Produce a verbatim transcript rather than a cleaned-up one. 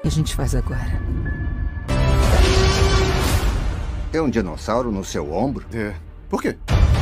que a gente faz agora? Tem um dinossauro no seu ombro? É. Por quê?